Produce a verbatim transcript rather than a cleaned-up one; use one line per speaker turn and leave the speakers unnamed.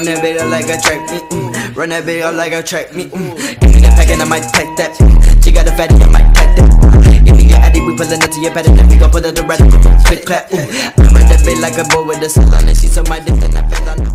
Run that bitch up like a track, me, mm. Run that bitch up like a track, me, mm. Give me that pack and I might pack that. She got a fatty, I might pack that. Give me your addy, we pullin' up to your patty, then we gon' put her to rest. Click clap, ooh. I run that bitch like a boy with a salon, and she so my dick, and I fell on.